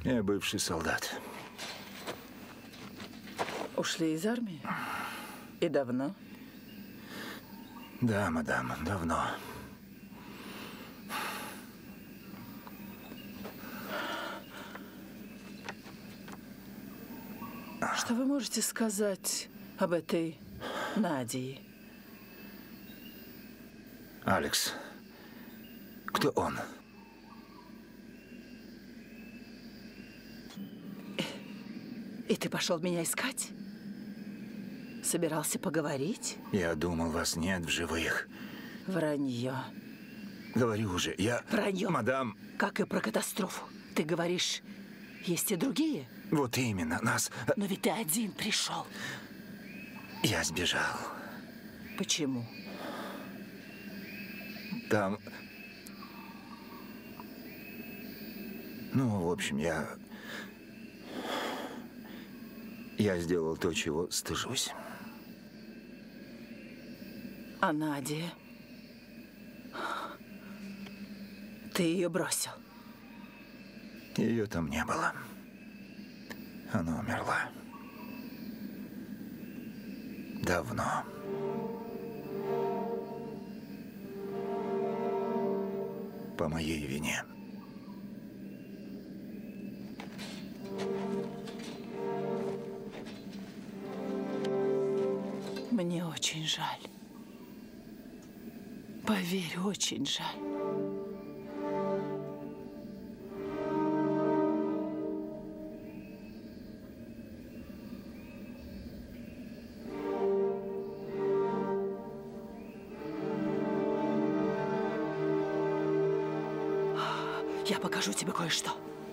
Я бывший солдат. Ушли из армии? И давно? Да, мадам, давно. Что вы можете сказать об этой Надии? Алекс, кто он? И ты пошел меня искать? Собирался поговорить? Я думал, вас нет в живых. Вранье. Говорю уже, я... Вранье. Мадам... Как и про катастрофу. Ты говоришь, есть и другие? Вот именно, нас... Но ведь ты один пришел. Я сбежал. Почему? Там... Ну, в общем, я сделал то, чего стыжусь. А Надя? Ты ее бросил? Ее там не было. Она умерла. Давно. По моей вине. Мне очень жаль. Поверь, очень жаль. Я покажу тебе кое-что.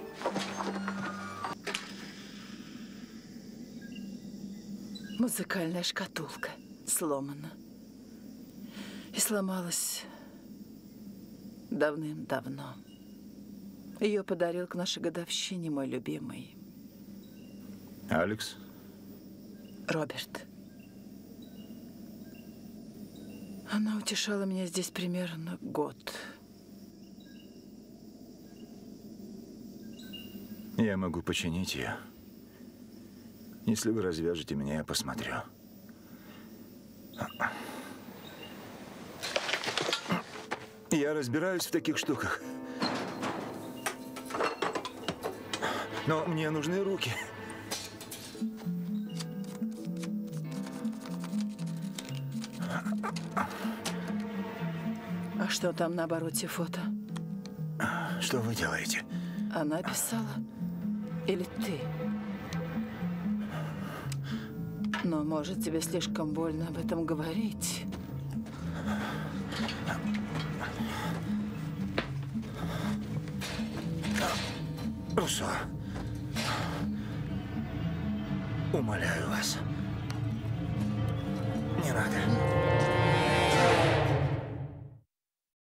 Музыкальная шкатулка сломана. И сломалась давным-давно. Ее подарил к нашей годовщине мой любимый. Алекс? Роберт. Она утешала меня здесь примерно год. Я могу починить ее. Если вы развяжете меня, я посмотрю. Я разбираюсь в таких штуках. Но мне нужны руки. А что там на обороте фото? Что вы делаете? Она писала? Или ты? Но, может, тебе слишком больно об этом говорить. Руссо, умоляю вас, не надо.